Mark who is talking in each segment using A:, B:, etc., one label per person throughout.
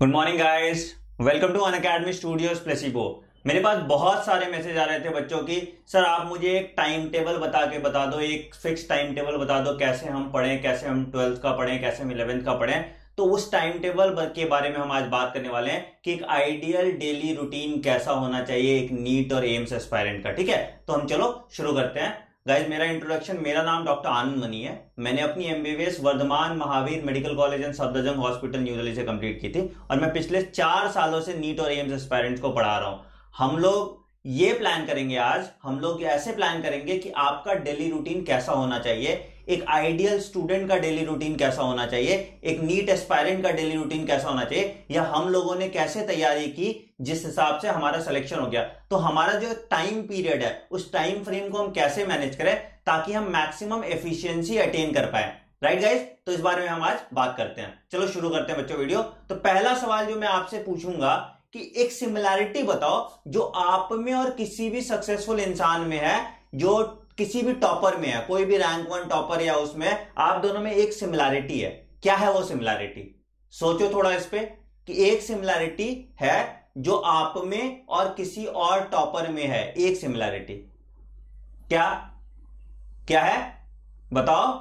A: Good morning guys, welcome to Unacademy studios placebo. मेरे पास बहुत सारे मैसेज आ रहे थे बच्चों की, सर आप मुझे एक टाइम टेबल बता दो, एक फिक्स टाइम टेबल बता दो, कैसे हम पढ़ें, कैसे हम 12th का पढ़ें, कैसे हम 11th का पढ़ें। तो उस टाइम टेबल के बारे में हम आज बात करने वाले हैं कि एक आइडियल डेली रूटीन कैसा होना चाहिए एक नीट और एम्स एस्पायरेंट का। ठीक है, तो हम चलो शुरू करते हैं। गाइज मेरा इंट्रोडक्शन, मेरा नाम डॉक्टर आनंद मनी है। मैंने अपनी MBBS Vardhman Mahavir medical college and Safdarjung hospital new Delhi से कंप्लीट की थी और मैं पिछले 4 सालों से नीट और एम्स एस्पायरेंट्स को पढ़ा रहा हूं। हम लोग ये प्लान करेंगे, आज हम लोग ऐसे प्लान करेंगे कि आपका डेली रूटीन कैसा होना चाहिए, एक आइडियल स्टूडेंट का डेली रूटीन कैसा होना चाहिए, एक नीट एस्पायरेंट का डेली रूटीन कैसा होना चाहिए, या हम लोगों ने कैसे तैयारी की जिस हिसाब से हमारा सिलेक्शन हो गया। तो हमारा जो टाइम पीरियड है उस टाइम फ्रेम को हम कैसे मैनेज करें ताकि हम मैक्सिमम एफिशिएंसी अटेन कर पाए। राइट गाइज, तो इस बारे में हम आज बात करते हैं। चलो शुरू करते हैं बच्चों वीडियो। तो पहला सवाल जो मैं आपसे पूछूंगा कि एक सिमिलैरिटी बताओ जो आप में और किसी भी सक्सेसफुल इंसान में है, जो किसी भी टॉपर में है, कोई भी रैंक 1 टॉपर या उसमें आप दोनों में एक सिमिलैरिटी है। क्या है वो सिमिलैरिटी? सोचो थोड़ा इस पे कि एक सिमिलैरिटी है जो आप में और किसी और टॉपर में है, एक सिमिलैरिटी क्या क्या है बताओ।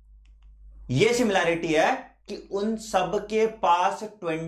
A: ये सिमिलैरिटी है कि उन सब के पास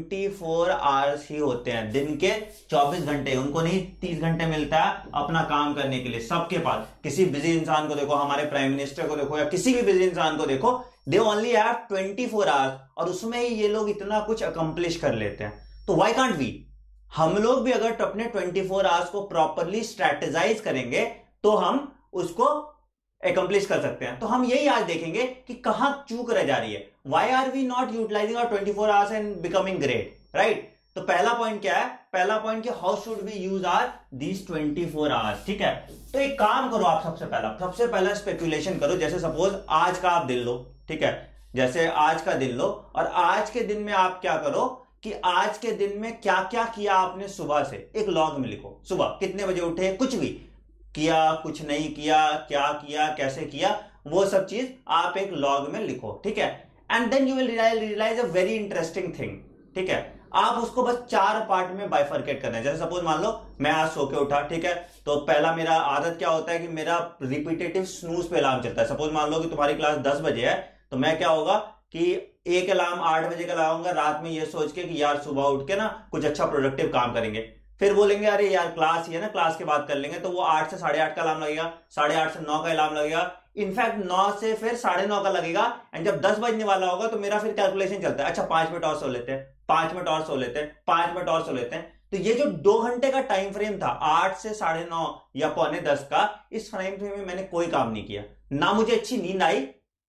A: 24 आवर्स ही होते हैं, दिन के 24 घंटे। उनको नहीं 30 घंटे मिलता है अपना काम करने के लिए। सबके पास, किसी बिजी इंसान को देखो, हमारे प्राइम मिनिस्टर को देखो या किसी भी बिजी इंसान को देखो, दे ओनली हैव 24 आवर्स और उसमें ही ये लोग इतना कुछ अकम्प्लिश कर लेते हैं। तो व्हाई कांट वी? हम लोग भी अगर अपने 24 आवर्स को प्रॉपरली स्ट्रेटेजाइज करेंगे तो हम उसको एकम्प्लिश कर सकते हैं। तो हम यही आज देखेंगे कि कहां चूक रह जा रही है। Why are we not utilising our 24 hours and becoming great, right? तो पहला पॉइंट क्या है? पहला पॉइंट कि how should we use our these 24 hours. ठीक है, तो एक काम करो आप, सबसे पहला स्पेकुलेशन करो। जैसे सपोज आज का आप दिन लो, ठीक है, जैसे आज का दिन लो और आज के दिन में आप क्या करो कि आज के दिन में क्या क्या किया आपने सुबह से, एक लॉग में लिखो। सुबह कितने बजे उठे, कुछ भी किया, कुछ नहीं किया, क्या किया, कैसे किया, वो सब चीज आप एक लॉग में लिखो। ठीक है, and then you will realise a very interesting thing. ठीक है, आप उसको बस 4 पार्ट में बाइफरकेट करना है। जैसे सपोज मान लो मैं आज सो के उठा, ठीक है, तो पहला मेरा आदत क्या होता है कि मेरा रिपीटेटिव स्नूज पे अलार्म चलता है। सपोज मान लो कि तुम्हारी क्लास 10 बजे है, तो मैं क्या होगा कि एक अलार्म 8 बजे का लगाऊंगा रात में, ये सोच के कि यार सुबह उठ के ना कुछ अच्छा प्रोडक्टिव काम करेंगे। फिर बोलेंगे अरे यार क्लास ही है ना, क्लास के बाद कर लेंगे, तो वो 8 से 8:30 का अलार्म लगेगा, 8:30 से 9 का अलार्म लगेगा, इनफैक्ट 9 से फिर 9:30 का लगेगा। एंड जब 10 बजने वाला होगा तो मेरा फिर कैलकुलेशन चलता है, अच्छा 5 मिनट और सो लेते हैं, 5 मिनट और सो लेते हैं, 5 मिनट और सो लेते हैं। तो ये जो 2 घंटे का टाइम फ्रेम था, 8 से 9:30 या 9:45 का, इस टाइम फ्रेम में मैंने कोई काम नहीं किया, ना मुझे अच्छी नींद आई,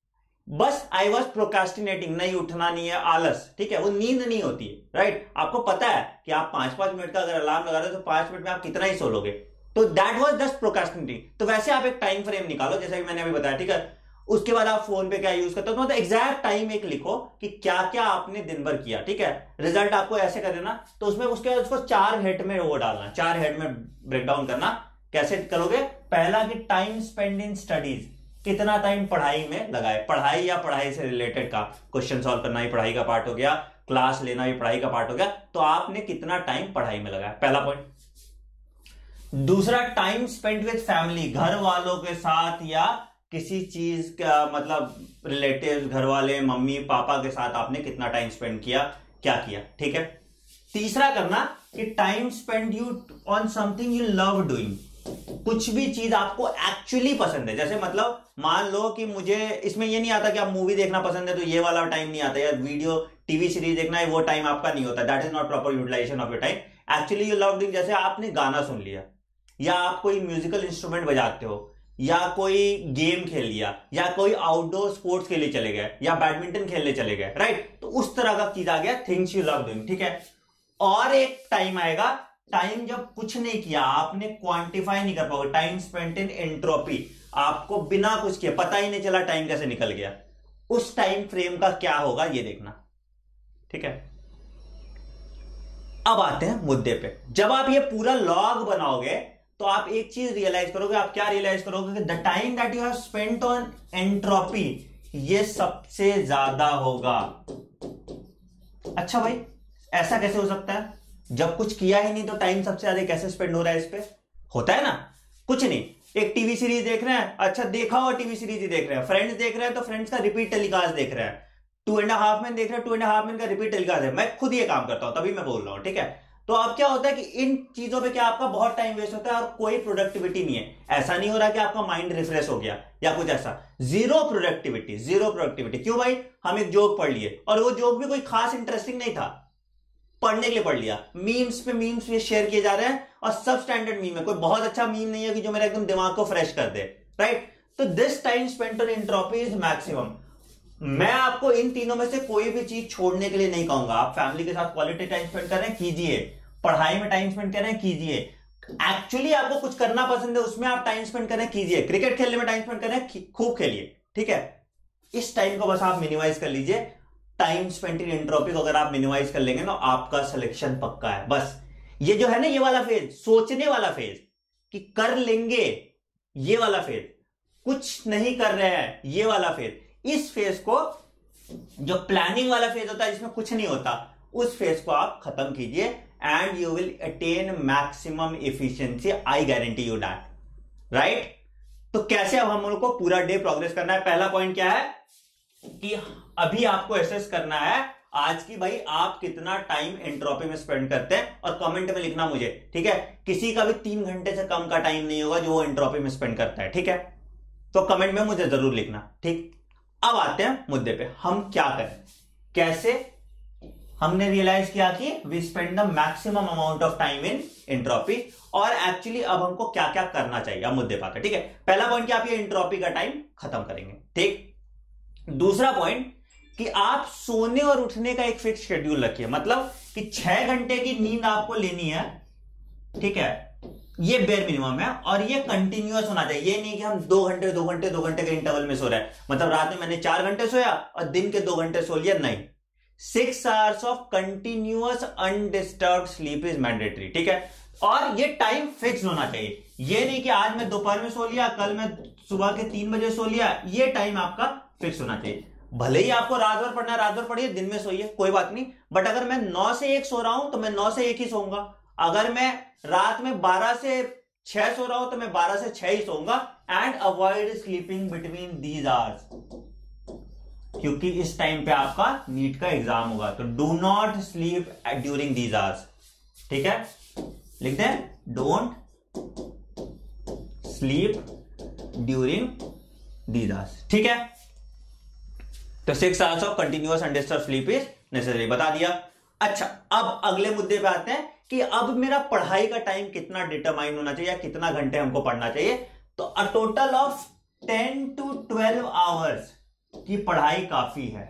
A: बस आई वॉज प्रोकास्टिनेटिंग। नहीं उठना नहीं है, आलस। ठीक है, वो नींद नहीं होती है, राइट? आपको पता है कि आप 5-5 मिनट का अगर अलार्म लगा रहे हो तो 5 मिनट में आप कितना ही सो लोगे। तो दैट वॉज जस्ट प्रोकास्टिनेटिंग। तो वैसे आप एक टाइम फ्रेम निकालो जैसा कि मैंने अभी बताया, ठीक है। उसके बाद आप फोन पे क्या यूज करते हो, तो मतलब एग्जैक्ट टाइम एक लिखो कि क्या क्या आपने दिन भर किया। ठीक है, रिजल्ट आपको ऐसे कर देना। तो उसमें उसके बाद उसको 4 हेड में वो डालना, 4 हेड में ब्रेक डाउन करना। कैसे करोगे? पहला कि टाइम स्पेंड इन स्टडीज, कितना टाइम पढ़ाई में लगाए, पढ़ाई या पढ़ाई से रिलेटेड का क्वेश्चन सॉल्व करना ही पढ़ाई का पार्ट हो गया, क्लास लेना भी पढ़ाई का पार्ट हो गया। तो आपने कितना टाइम पढ़ाई में लगाया, पहला पॉइंट। दूसरा, टाइम स्पेंड विद फैमिली, घर वालों के साथ या किसी चीज का मतलब रिलेटिव्स, घर वाले, मम्मी पापा के साथ आपने कितना टाइम स्पेंड किया, क्या किया। ठीक है, तीसरा करना कि time spend you on something you love doing, कुछ भी चीज आपको एक्चुअली पसंद है। जैसे मतलब मान लो कि मुझे इसमें ये नहीं आता कि आप मूवी देखना पसंद है तो ये वाला टाइम नहीं आता, या वीडियो टीवी सीरीज देखना है वो टाइम आपका नहीं होता। That is not proper utilisation of your time. Actually you love doing, जैसे आपने गाना सुन लिया, या आप कोई म्यूजिकल इंस्ट्रूमेंट बजाते हो, या कोई गेम खेल लिया, या कोई आउटडोर स्पोर्ट्स के लिए चले गए, या बैडमिंटन खेलने चले गए, राइट? तो उस तरह का चीज आ गया थिंग्स यू लव डूइंग। ठीक है, और एक टाइम आएगा, टाइम जब कुछ नहीं किया, आपने क्वांटिफाई नहीं कर पाओगे, टाइम स्पेंट इन एंट्रोपी, आपको बिना कुछ किए पता ही नहीं चला टाइम कैसे निकल गया। उस टाइम फ्रेम का क्या होगा ये देखना। ठीक है, अब आते हैं मुद्दे पे। जब आप ये पूरा लॉग बनाओगे तो आप एक चीज रियलाइज करोगे। आप क्या रियलाइज करोगे कि the time that you have spent on entropy, ये सबसे ज्यादा होगा। अच्छा भाई, ऐसा कैसे हो सकता है? जब कुछ किया ही नहीं तो टाइम सबसे ज्यादा कैसे स्पेंड हो रहा है इस पे? होता है ना, कुछ नहीं, एक टीवी सीरीज देख रहे हैं, अच्छा देखा हुआ टीवी सीरीज ही देख रहे हैं, फ्रेंड्स देख रहे हैं तो फ्रेंड्स का रिपीट टेलीकास्ट देख रहे हैं, 2.5 मैन देख रहे हैं, 2.5 मैन का रिपीट टेलीकास्ट है। मैं खुद ये काम करता हूं तभी मैं बोल रहा हूं, ठीक है। तो अब क्या होता है कि इन चीजों पे क्या आपका बहुत टाइम वेस्ट होता है और कोई प्रोडक्टिविटी नहीं है। ऐसा नहीं हो रहा कि आपका माइंड रिफ्रेश हो गया या कुछ ऐसा, जीरो प्रोडक्टिविटी, जीरो प्रोडक्टिविटी। क्यों भाई? हम एक जोक पढ़ लिए और वो जोक भी कोई खास इंटरेस्टिंग नहीं था, पढ़ने के लिए पढ़ लिया, मीम्स पे मीम्स ये शेयर किए जा रहे हैं और सब स्टैंडर्ड मीम है, कोई बहुत अच्छा मीम नहीं है कि जो मेरा एकदम दिमाग को फ्रेश कर दे, राइट। तो this time spent on entropy is maximum. मैं आपको इन तीनों में से कोई भी चीज छोड़ने के लिए नहीं कहूंगा। आप फैमिली के साथ क्वालिटी टाइम स्पेंड कर रहे हैं, कीजिए। पढ़ाई में टाइम स्पेंड कर रहे हैं, कीजिए। एक्चुअली आपको कुछ करना पसंद है, उसमें आप टाइम स्पेंड कर रहे हैं, कीजिए। क्रिकेट खेलने में टाइम स्पेंड कर रहे हैं, खूब खेलिए, ठीक है। इस टाइम को बस आप मिनिमाइज कर लीजिए। टाइम स्पेंट इन एंट्रोपी को अगर आप मिनिमाइज कर लेंगे ना, आपका सिलेक्शन पक्का है। बस ये जो है ना, ये वाला फेज, सोचने वाला फेज कि कर लेंगे, ये वाला फेज, कुछ नहीं कर रहे हैं, ये वाला फेज, इस फेज को, जो प्लानिंग वाला फेज होता है जिसमें कुछ नहीं होता, उस फेज को आप खत्म कीजिए and you will attain maximum efficiency, I guarantee you that, right. तो कैसे अब हम लोग को पूरा डे प्रोग्रेस करना है? पहला पॉइंट क्या है कि अभी आपको एसेस करना है आज की, भाई आप कितना टाइम एंट्रोपी में स्पेंड करते हैं, और कमेंट में लिखना मुझे, ठीक है। किसी का भी 3 घंटे से कम का टाइम नहीं होगा जो वो एंट्रोपी में स्पेंड करता है, ठीक है। तो कमेंट में मुझे जरूर लिखना, ठीक। अब आते हैं मुद्दे पे, हम क्या करें, कैसे हमने रियलाइज किया कि we spend the maximum amount of time in entropy, और एक्चुअली अब हमको क्या क्या करना चाहिए, अब मुद्दे पाते हैं, ठीक है। पहला पॉइंट कि आप ये एंट्रोपी का टाइम खत्म करेंगे, ठीक। दूसरा पॉइंट कि आप सोने और उठने का एक फिक्स शेड्यूल रखिए, मतलब कि 6 घंटे की नींद आपको लेनी है, ठीक है, ये बेयर मिनिमम है, और ये कंटिन्यूअस होना चाहिए। ये नहीं कि हम 2 घंटे 2 घंटे 2 घंटे के इंटरवल में सो रहे हैं, मतलब रात में मैंने 4 घंटे सोया और दिन के 2 घंटे सो लिया, नहीं। 6 hours of continuous undisturbed sleep is mandatory, ठीक है। और ये टाइम फिक्स होना चाहिए, ये नहीं कि आज मैं दोपहर में सो लिया, कल मैं सुबह के 3 बजे सो लिया, ये टाइम आपका फिक्स होना चाहिए। भले ही आपको रात भर पढ़ना है, रात भर पढ़िए, दिन में सोइए, कोई बात नहीं, बट अगर मैं 9 से 1 सो रहा हूं तो मैं 9 से 1 ही सोऊंगा। अगर मैं रात में 12 से 6 सो रहा हूं तो मैं 12 से 6 ही सोऊंगा, and avoid sleeping between these hours, क्योंकि इस टाइम पे आपका नीट का एग्जाम होगा। तो do not sleep during these hours, ठीक है, लिख दें, don't sleep during these hours, ठीक है। तो 6 hours of continuous undisturbed sleep is necessary, बता दिया। अच्छा, अब अगले मुद्दे पे आते हैं कि अब मेरा पढ़ाई का टाइम कितना डिटरमाइन होना चाहिए, कितना घंटे हमको पढ़ना चाहिए। तो a total of 10 to 12 hours की पढ़ाई काफी है।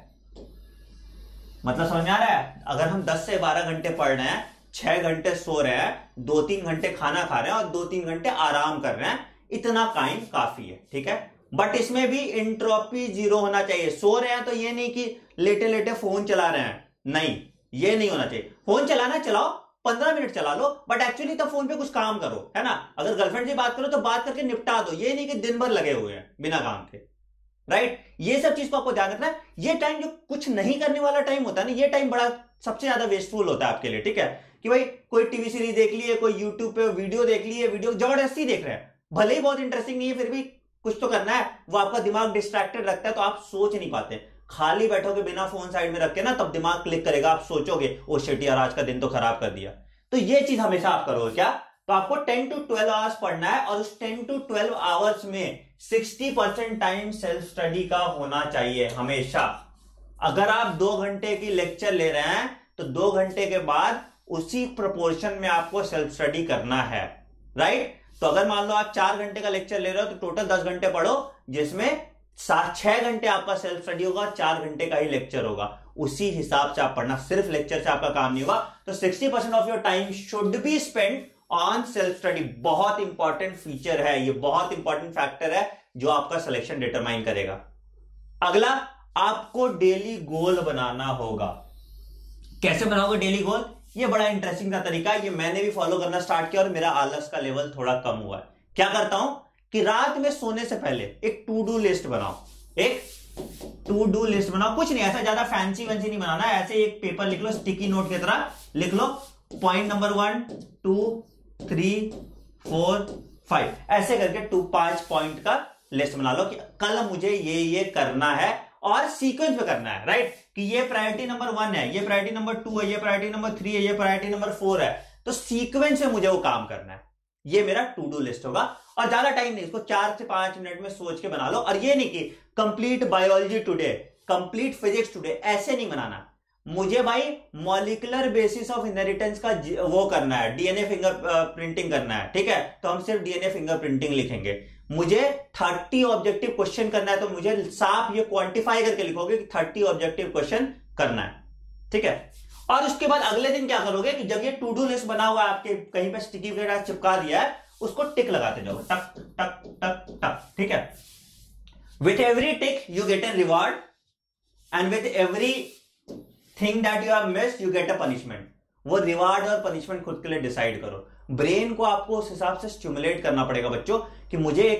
A: मतलब समझ में आ रहा है? अगर हम 10 से 12 घंटे पढ़ रहे हैं, 6 घंटे सो रहे हैं, 2-3 घंटे खाना खा रहे हैं और 2-3 घंटे आराम कर रहे हैं, इतना टाइम काफी है, ठीक है। बट इसमें भी एंट्रोपी 0 होना चाहिए। सो रहे हैं तो ये नहीं कि लेटे लेटे फोन चला रहे हैं, नहीं, ये नहीं होना चाहिए। फोन चलाना चलाओ, 15 मिनट चला लो, बट एक्चुअली तो फोन पे कुछ काम करो, है ना। अगर गर्लफ्रेंड से बात करो तो बात करके निपटा दो, ये नहीं कि दिन भर लगे हुए हैं बिना काम के, राइट। ये सब चीज को आपको ध्यान रखना है। ये टाइम जो कुछ नहीं करने वाला टाइम होता है ना, ये टाइम बड़ा सबसे ज्यादा वेस्टफुल होता है आपके लिए, ठीक है। कि भाई कोई टीवी सीरीज देख लिए, कोई यूट्यूब पे वीडियो देख लिए, वीडियो जबरदस्ती देख रहे हैं, भले ही बहुत इंटरेस्टिंग नहीं है, फिर भी कुछ तो करना है, वो आपका दिमाग डिस्ट्रैक्टेड रखता है, तो आप सोच नहीं पाते। खाली बैठोगे बिना फोन साइड में रख के ना, तब दिमाग क्लिक करेगा, आप सोचोगे ओ शिट यार, आज का दिन तो खराब कर दिया। तो ये चीज हमेशा आप करोगे क्या? तो आपको 10 to 12 आवर्स पढ़ना है, और उस 10 to 12 आवर्स में 60% टाइम सेल्फ स्टडी का होना चाहिए हमेशा। अगर आप 2 घंटे की लेक्चर ले रहे हैं तो 2 घंटे के बाद उसी प्रोपोर्शन में आपको सेल्फ स्टडी करना है, राइट। तो अगर मान लो आप 4 घंटे का लेक्चर ले रहे हो तो टोटल 10 घंटे पढ़ो, जिसमें 6 घंटे आपका सेल्फ स्टडी होगा, 4 घंटे का ही लेक्चर होगा। उसी हिसाब से आप पढ़ना, सिर्फ लेक्चर से आपका काम नहीं होगा। तो 60% of your time should be spend on self study. बहुत इंपॉर्टेंट फीचर है ये, बहुत इंपॉर्टेंट फैक्टर है जो आपका सिलेक्शन डिटरमाइन करेगा। अगला, आपको डेली गोल बनाना होगा। कैसे बनाओगे डेली गोल? ये बड़ा इंटरेस्टिंग का तरीका है, ये मैंने भी फॉलो करना स्टार्ट किया और मेरा आलस का लेवल थोड़ा कम हुआ है। क्या करता हूं कि रात में सोने से पहले एक टू डू लिस्ट बनाओ, एक टू डू लिस्ट बनाओ, कुछ नहीं ऐसा ज्यादा फैंसी वैंसी नहीं बनाना, ऐसे एक पेपर लिख लो, स्टिकी नोट की तरह लिख लो, पॉइंट नंबर 1 2 3 4 5 ऐसे करके 5 पॉइंट का लिस्ट बना लो कि कल मुझे ये करना है और सीक्वेंस पे करना है, राइट? कि ये प्रायोरिटी नंबर 1 है, ये प्रायोरिटी नंबर 2 है, ये प्रायोरिटी नंबर 3 है, ये प्रायोरिटी नंबर 4 है, तो सीक्वेंस में मुझे वो काम करना है। ये मेरा टू डू लिस्ट होगा और ज्यादा टाइम नहीं, इसको 4 से 5 मिनट में सोच के बना लो। और ये नहीं कि complete biology today, complete physics today, ऐसे नहीं बनाना। मुझे भाई मॉलिक्यूलर बेसिस ऑफ इनहेरिटेंस का वो करना है, डीएनए फिंगर प्रिंटिंग करना है, ठीक है? तो हम सिर्फ डीएनए फिंगर प्रिंटिंग लिखेंगे। मुझे 30 ऑब्जेक्टिव क्वेश्चन करना है, तो मुझे साफ ये क्वांटिफाई करके लिखोगे कि 30 ऑब्जेक्टिव क्वेश्चन करना है, ठीक है? और उसके बाद अगले दिन क्या करोगे कि जब ये टू डू लिस्ट बना हुआ है आपके, कहीं पे स्टिकी वगैरह चिपका दिया है, उसको टिक लगाते जाओ, टक टक टक टक, ठीक है? With every tick you get a reward and with every thing that you have missed you get a punishment. वो रिवार्ड और पनिशमेंट खुद के लिए डिसाइड करो। ब्रेन को आपको उस हिसाब से स्टिमुलेट करना पड़ेगा बच्चों कि मुझे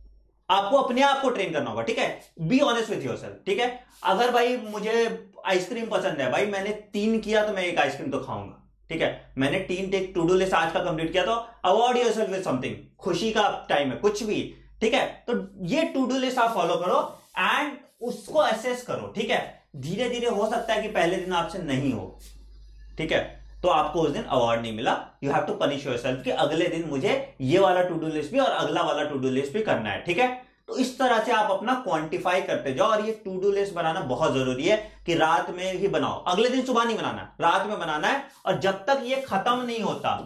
A: आपको अपने आप को ट्रेन करना होगा, ठीक है? बी ऑनेस्ट विथ योरसेल्फ, ठीक है? अगर भाई मुझे आइसक्रीम पसंद है, भाई मैंने 3 किया तो मैं एक आइसक्रीम तो खाऊंगा, ठीक है? मैंने 3 टेक टू डू लिस्ट आज का कंप्लीट किया तो अवॉर्ड योरसेल्फ विद समथिंग, खुशी का टाइम है, कुछ भी, ठीक है? तो ये टू डू लिस्ट आप फॉलो करो एंड उसको असेस करो, ठीक है? धीरे धीरे हो सकता है कि पहले दिन आपसे नहीं हो, ठीक है? तो आपको उस दिन अवार्ड नहीं मिला, you have to punish yourself कि अगले दिन मुझे ये वाला टू डू लिस्ट भी और अगला वाला टू डू लिस्ट भी करना है, ठीक है? तो इस तरह से आप अपना क्वांटिफाई करते जाओ। और ये टू डू लिस्ट बनाना बहुत जरूरी है कि रात में ही बनाओ, अगले दिन सुबह नहीं बनाना, रात में बनाना है। और जब तक ये खत्म नहीं होता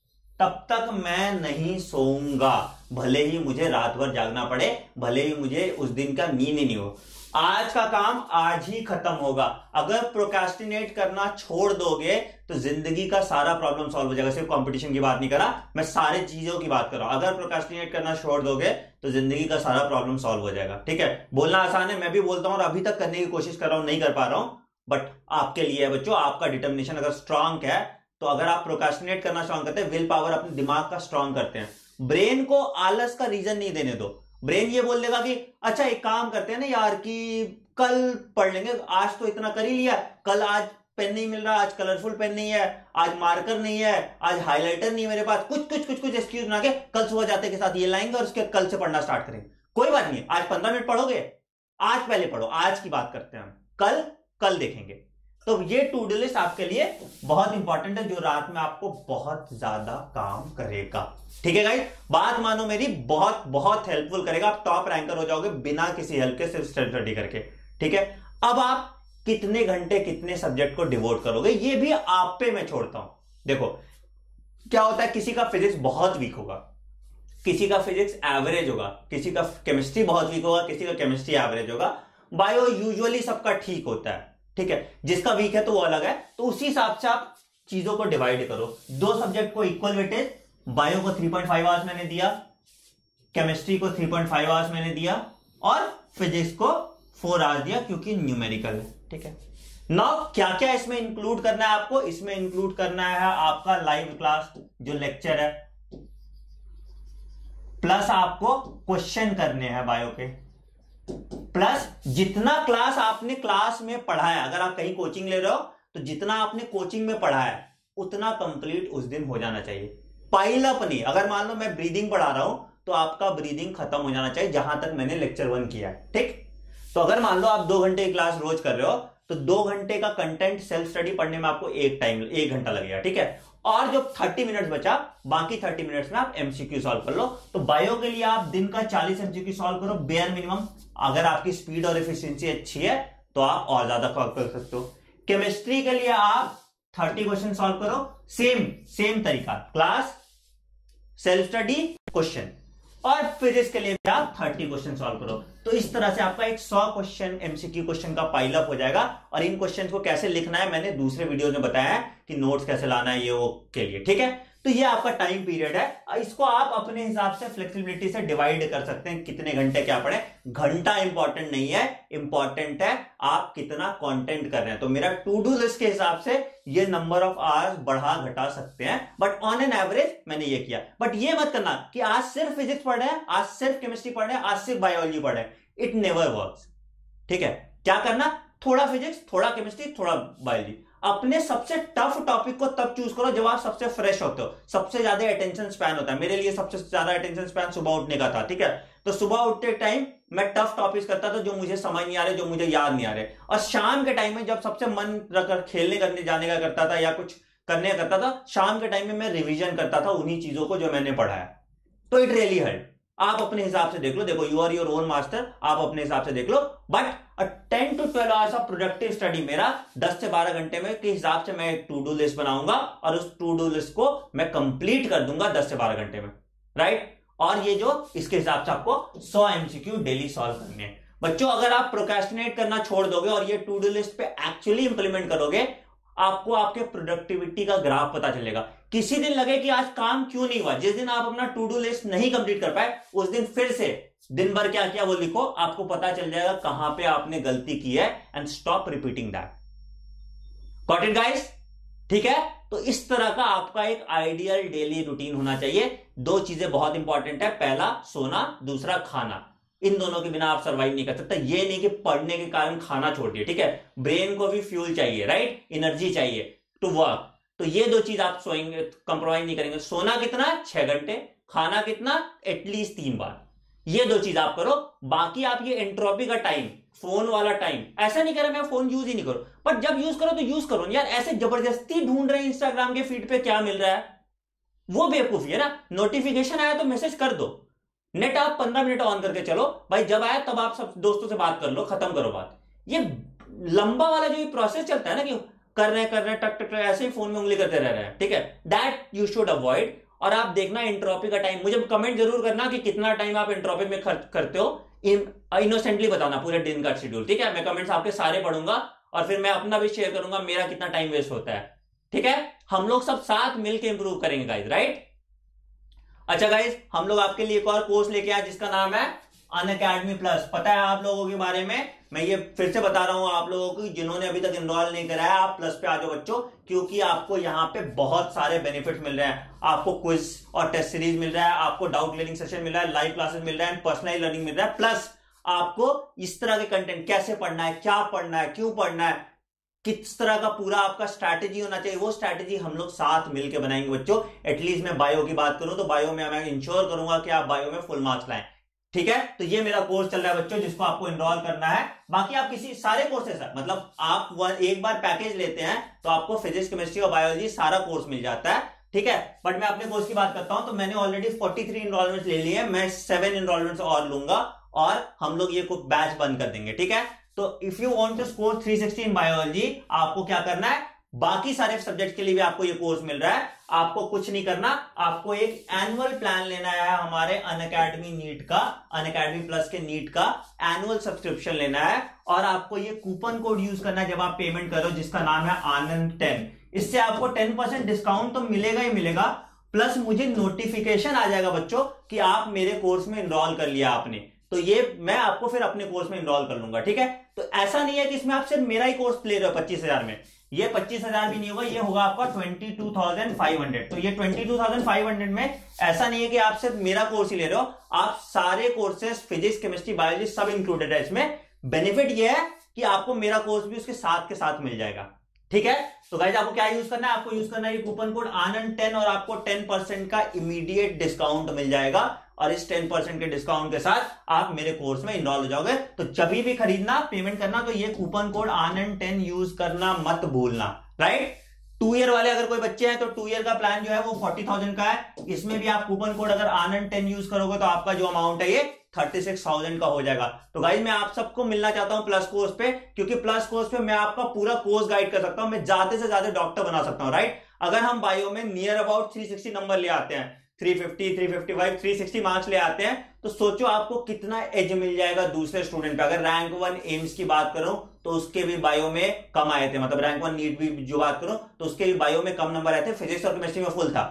A: तब तक मैं नहीं सोऊंगा, भले ही मुझे रात भर जागना पड़े, भले ही मुझे उस दिन का नींद ही नहीं हो। आज का काम आज ही खत्म होगा। अगर प्रोक्रास्टिनेट करना छोड़ दोगे तो जिंदगी का सारा प्रॉब्लम सॉल्व हो जाएगा। सिर्फ कंपटीशन की बात नहीं करा, मैं सारे चीजों की बात कर रहा हूं। अगर प्रोक्रास्टिनेट करना छोड़ दोगे तो जिंदगी का सारा प्रॉब्लम सॉल्व हो जाएगा, ठीक है? बोलना आसान है, मैं भी बोलता हूं और अभी तक करने की कोशिश कर रहा हूं, नहीं कर पा रहा हूं, बट आपके लिए है बच्चों। आपका डिटर्मिनेशन अगर स्ट्रांग है तो अगर आप प्रोक्रास्टिनेट करना स्ट्रांग करते हैं, विल पावर अपने दिमाग का स्ट्रांग करते हैं, ब्रेन को आलस का रीजन नहीं देने दो। ब्रेन ये बोल देगा कि अच्छा एक काम करते हैं ना यार कि कल पढ़ लेंगे, आज तो इतना कर ही लिया, कल आज पेन नहीं मिल रहा, आज कलरफुल पेन नहीं है, आज मार्कर नहीं है, आज हाइलाइटर नहीं है मेरे पास, कुछ एक्सक्यूज बना के कल सुबह जाते के साथ ये लाएंगे और उसके कल से पढ़ना स्टार्ट करेंगे। कोई बात नहीं, आज 15 मिनट पढ़ोगे, आज पहले पढ़ो, आज की बात करते हैं हम, कल देखेंगे। तो ये टू डू लिस्ट आपके लिए बहुत इंपॉर्टेंट है, जो रात में आपको बहुत ज्यादा काम करेगा, ठीक है गाइस? बात मानो मेरी, बहुत बहुत हेल्पफुल करेगा। आप टॉप रैंकर हो जाओगे बिना किसी हेल्प के, सिर्फ सेल्फ स्टडी करके, ठीक है? अब आप कितने घंटे कितने सब्जेक्ट को डिवोट करोगे ये भी आप पे मैं छोड़ता हूं। देखो क्या होता है, किसी का फिजिक्स बहुत वीक होगा, किसी का फिजिक्स एवरेज होगा, किसी का केमिस्ट्री बहुत वीक होगा, किसी का केमिस्ट्री एवरेज होगा, बायो यूजुअली सबका ठीक होता है, ठीक है? जिसका वीक है तो वो अलग है। तो उसी हिसाब से आप चीजों को डिवाइड करो। 2 सब्जेक्ट को इक्वल वेटेज, बायो को 3.5 आवर्स मैंने दिया, केमिस्ट्री को 3.5 आवर्स मैंने दिया और फिजिक्स को 4 आवर्स दिया, क्योंकि न्यूमेरिकल है, ठीक है? नाउ क्या क्या इसमें इंक्लूड करना है आपको? इसमें इंक्लूड करना है आपका लाइव क्लास जो लेक्चर है, प्लस आपको क्वेश्चन करने हैं बायो के, प्लस जितना क्लास आपने क्लास में पढ़ा है, अगर आप कहीं कोचिंग ले रहे हो तो जितना आपने कोचिंग में पढ़ा है उतना कंप्लीट उस दिन हो जाना चाहिए। पाइल अप नहीं। अगर मान लो मैं ब्रीदिंग पढ़ा रहा हूं तो आपका ब्रीदिंग खत्म हो जाना चाहिए जहां तक मैंने लेक्चर 1 किया है, ठीक? तो अगर मान लो आप 2 घंटे की क्लास रोज कर रहे हो तो 2 घंटे का कंटेंट सेल्फ स्टडी पढ़ने में आपको 1 घंटा लगेगा, ठीक है? और जो 30 मिनट्स बचा, बाकी 30 मिनट्स में आप एमसीक्यू सॉल्व कर लो। तो बायो के लिए आप दिन का 40 एमसीक्यू सॉल्व करो बेयर मिनिमम। अगर आपकी स्पीड और एफिशिएंसी अच्छी है तो आप और ज्यादा कर सकते हो। केमिस्ट्री के लिए आप 30 क्वेश्चन सॉल्व करो, सेम तरीका, क्लास, सेल्फ स्टडी, क्वेश्चन। और फिजिक्स के लिए भी आप 30 क्वेश्चन सॉल्व करो। तो इस तरह से आपका एक 100 क्वेश्चन एमसीक्यू क्वेश्चन का पाइल अप हो जाएगा। और इन क्वेश्चन को कैसे लिखना है मैंने दूसरे वीडियो में बताया है कि नोट्स कैसे लाना है ये वो के लिए, ठीक है? तो ये आपका टाइम पीरियड है। इसको आप अपने हिसाब से फ्लेक्सिबिलिटी से डिवाइड कर सकते हैं, कितने घंटे क्या पढ़े। घंटा इंपॉर्टेंट नहीं है, इंपॉर्टेंट है आप कितना कंटेंट कर रहे हैं। तो मेरा टू डू लिस्ट के हिसाब से ये नंबर ऑफ आवर्स बढ़ा घटा सकते हैं, बट ऑन एन एवरेज मैंने ये किया। बट ये मत करना कि आज सिर्फ फिजिक्स पढ़ रहे हैं, आज सिर्फ केमिस्ट्री पढ़ रहे हैं, आज सिर्फ बायोलॉजी पढ़ रहे हैं। इट नेवर वर्क्स, ठीक है? क्या करना, थोड़ा फिजिक्स, थोड़ा केमिस्ट्री, थोड़ा बायोलॉजी। अपने सबसे टफ टॉपिक को तब चूज करो जब आप सबसे फ्रेश होते हो, सबसे ज्यादा अटेंशन स्पैन होता है। मेरे लिए सबसे ज्यादा अटेंशन स्पैन सुबह उठने का था, ठीक है। तो सुबह उठते टाइम मैं टफ टॉपिक्स करता था जो मुझे समझ नहीं आ रहे, जो मुझे याद नहीं आ रहे। और शाम के टाइम में जब सबसे मन रखकर खेलने करने जाने का करता था या कुछ करने का करता था, शाम के टाइम में मैं रिवीजन करता था उन्हीं चीजों को जो मैंने पढ़ा है। तो इट रियली हेल्प। आप अपने हिसाब से देख लो, देखो you are your own master, आप अपने हिसाब से देख लो। But 10 to 12 hours of productive study मेरा 10 से 12 घंटे में के हिसाब से मैं एक टू डू लिस्ट बनाऊंगा और उस टू डू लिस्ट को मैं कंप्लीट कर दूंगा 10 से 12 घंटे में, राइट। और ये जो इसके हिसाब से आपको 100 एमसीक्यू डेली सॉल्व करने हैं। बच्चों अगर आप प्रोक्रेस्टिनेट करना छोड़ दोगे और ये टू डू लिस्ट पे एक्चुअली इंप्लीमेंट करोगे, आपको आपके प्रोडक्टिविटी का ग्राफ पता चलेगा। किसी दिन लगे कि आज काम क्यों नहीं हुआ, जिस दिन आप अपना टू डू लिस्ट नहीं कंप्लीट कर पाए, उस दिन फिर से दिन भर क्या किया वो लिखो, आपको पता चल जाएगा कहां पे आपने गलती की है, and stop repeating that. Got it guys? ठीक है। तो इस तरह का आपका एक आइडियल डेली रूटीन होना चाहिए। दो चीजें बहुत इंपॉर्टेंट है, पहला सोना, दूसरा खाना। इन दोनों के बिना आप सर्वाइव नहीं कर सकते। ये नहीं कि पढ़ने के कारण खाना छोड़ दिया, ठीक है। ब्रेन को भी फ्यूल चाहिए, राइट, एनर्जी चाहिए टू वर्क। तो ये दो चीज आप सोएंगे कंप्रोमाइज नहीं करेंगे। सोना कितना, 6 घंटे, खाना कितना, एटलीस्ट 3 बार। ये दो चीज आप करो। बाकी आप ये एंट्रोपी का टाइम, फोन वाला टाइम, ऐसा नहीं करें मैं फोन यूज ही नहीं करूं, पर जब यूज करो तो यूज करो यार। ऐसे जबरदस्ती ढूंढ रहे हैं इंस्टाग्राम के फीड पे क्या मिल रहा है, वो बेवकूफी है ना। नोटिफिकेशन आया तो मैसेज कर दो, नेट आप 15 मिनट ऑन करके चलो भाई, जब आया तब आप सब दोस्तों से बात कर लो, खत्म करो बात। ये लंबा वाला जो ये प्रोसेस चलता है ना कि कर रहे टक टक ऐसे ही फोन में उंगली करते रह रहे हैं, ठीक है, दैट यू शुड अवॉइड। और आप देखना एंट्रोपी का टाइम, मुझे कमेंट जरूर करना कि कितना टाइम आप एंट्रोपी में खर्च करते हो, इनोसेंटली बताना पूरे दिन का शेड्यूल, ठीक है। मैं कमेंट्स आपके सारे पढ़ूंगा और फिर मैं अपना भी शेयर करूंगा मेरा कितना टाइम वेस्ट होता है, ठीक है। हम लोग सब साथ मिलकर इंप्रूव करेंगे गाइस, राइट। अच्छा गाइस, हम लोग आपके लिए एक और कोर्स लेके आए जिसका नाम है अनअकैडमी प्लस। पता है आप लोगों के बारे में, मैं ये फिर से बता रहा हूं आप लोगों को, जिन्होंने अभी तक एनरोल नहीं कराया, आप प्लस पे आ जाओ बच्चों, क्योंकि आपको यहाँ पे बहुत सारे बेनिफिट्स मिल रहे हैं। आपको क्विज और टेस्ट सीरीज मिल रहा है, आपको डाउट क्लियरिंग सेशन मिल रहा है, लाइव क्लासेस मिल रहा है, पर्सनलाइज लर्निंग मिल रहा है, प्लस आपको इस तरह के कंटेंट, कैसे पढ़ना है, क्या पढ़ना है, क्यों पढ़ना है, किस तरह का पूरा आपका स्ट्रैटेजी होना चाहिए, वो स्ट्रैटेजी हम लोग साथ मिलकर बनाएंगे बच्चों। एटलीस्ट मैं बायो की बात करूं तो बायो में मैं इंश्योर करूंगा कि आप बायो में फुल मार्क्स लाएं, ठीक है। तो ये मेरा कोर्स चल रहा है बच्चों, जिसको आपको एनरोल करना है। बाकी आप किसी सारे कोर्सेस है, मतलब आप एक बार पैकेज लेते हैं तो आपको फिजिक्स, केमिस्ट्री और बायोलॉजी सारा कोर्स मिल जाता है, ठीक है। बट मैं अपने कोर्स की बात करता हूं तो मैंने ऑलरेडी 43 इनरोलमेंट ले लिए, मैं 7 इनरोलमेंट और लूंगा और हम लोग ये बैच बंद कर देंगे, ठीक है। तो if you want to score 360 in biology, आपको क्या करना है, बाकी सारे सब्जेक्ट के लिए भी आपको ये कोर्स मिल रहा है, आपको कुछ नहीं करना, आपको एक एनुअल प्लान लेना है हमारे अनअकैडमी नीट का, अनअकैडमी प्लस के नीट का एनुअल सब्सक्रिप्शन लेना है और आपको ये कूपन कोड यूज करना है जब आप पेमेंट करो, जिसका नाम है आनंद 10। इससे आपको 10% डिस्काउंट तो मिलेगा ही मिलेगा, प्लस मुझे नोटिफिकेशन आ जाएगा बच्चों कि आप मेरे कोर्स में एनरोल कर लिया आपने, तो ये मैं आपको फिर अपने कोर्स में एनरोल कर लूंगा, ठीक है। तो ऐसा नहीं है कि इसमें आप सिर्फ मेरा ही कोर्स ले रहे हो 25,000 में, ये 25,000 भी नहीं होगा, ये होगा आपका 22,500। तो ये 22,500 में ऐसा नहीं है कि आप सिर्फ मेरा कोर्स ही ले रहे हो, आप सारे कोर्सेस फिजिक्स, केमिस्ट्री, बायोलॉजी सब इंक्लूडेड है इसमें। बेनिफिट ये है कि आपको मेरा कोर्स भी उसके साथ के साथ मिल जाएगा, ठीक है। तो गाइस आपको क्या यूज करना है, आपको यूज करना है ये कूपन कोड आनंद 10 और आपको 10% का इमीडिएट डिस्काउंट मिल जाएगा। और इस 10% के डिस्काउंट के साथ आप मेरे कोर्स में इनरोल हो जाओगे। तो जब भी खरीदना, पेमेंट करना, तो ये कूपन कोड आनंद 10 यूज करना मत भूलना, राइट। 2 ईयर वाले अगर कोई बच्चे हैं तो 2 ईयर का प्लान जो है वो 40,000 का है। इसमें भी आप कूपन कोड अगर आनंद 10 यूज करोगे तो आपका जो अमाउंट है ये 36,000 का हो जाएगा। तो गाइस मैं आप सबको मिलना चाहता हूं प्लस कोर्स पे, क्योंकि प्लस कोर्स पे मैं आपका पूरा कोर्स गाइड कर सकता हूं, मैं ज्यादा से ज्यादा डॉक्टर बना सकता हूं, राइट। अगर हम बायो में नियर अबाउट 360 नंबर ले आते हैं, 350, 355, 360 मार्क्स ले आते हैं, तो सोचो आपको कितना एज मिल जाएगा दूसरे स्टूडेंट पे। अगर रैंक 1 एम्स की बात करूं तो उसके भी बायो में कम आए थे, मतलब रैंक 1 नीट भी जो बात करूं तो उसके भी बायो में कम नंबर आए थे, फिजिक्स और केमिस्ट्री में फुल था।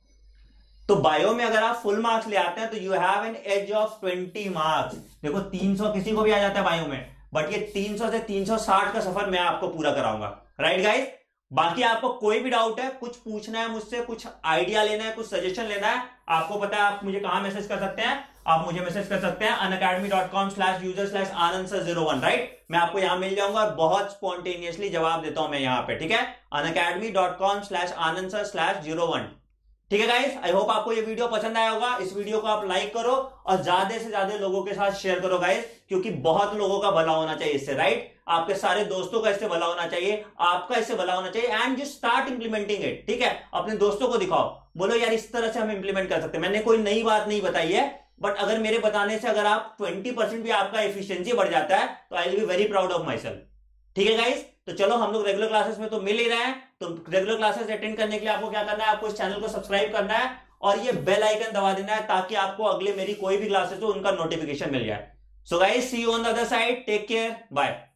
A: तो बायो में अगर आप फुल मार्क्स ले आते हैं तो you have an edge of 20 marks. देखो 300 किसी को भी आ जाता है बायो में, बट ये 300 से 360 का सफर मैं आपको पूरा कराऊंगा, राइट गाइस। बाकी आपको कोई भी डाउट है, कुछ पूछना है मुझसे, कुछ आइडिया लेना है, कुछ सजेशन लेना है, आपको पता है आप मुझे कहां मैसेज कर सकते हैं, आप मुझे मैसेज कर सकते हैं unacademy.com/user/anand01, राइट। मैं आपको यहां मिल जाऊंगा और बहुत स्पॉन्टेनियसली जवाब देता हूं मैं यहां पे, ठीक है। unacademy.com/anand01, ठीक है गाइस। आई होप आपको ये वीडियो पसंद आया होगा। इस वीडियो को आप लाइक करो और ज्यादा से ज्यादा लोगों के साथ शेयर करो गाइस, क्योंकि बहुत लोगों का भला होना चाहिए इससे, राइट। आपके सारे दोस्तों का इससे भला होना चाहिए, आपका इससे भला होना चाहिए, and you start implementing it, ठीक है। अपने दोस्तों को दिखाओ, बोलो यार इस तरह से हम इंप्लीमेंट कर सकते हैं। मैंने कोई नई बात नहीं बताई है, बट अगर मेरे बताने से अगर आप 20% भी आपका एफिशिएंसी बढ़ जाता है तो I will be very proud of myself, ठीक है गाइस। तो चलो हम लोग रेगुलर क्लासेस में तो मिल ही रहे हैं, तो रेगुलर क्लासेस अटेंड करने के लिए आपको क्या करना है, आपको इस चैनल को सब्सक्राइब करना है और ये बेल आइकन दबा देना है, ताकि आपको अगले मेरी कोई भी क्लासेस हो उनका नोटिफिकेशन मिल जाए। So guys, see you on the other side, take care, bye.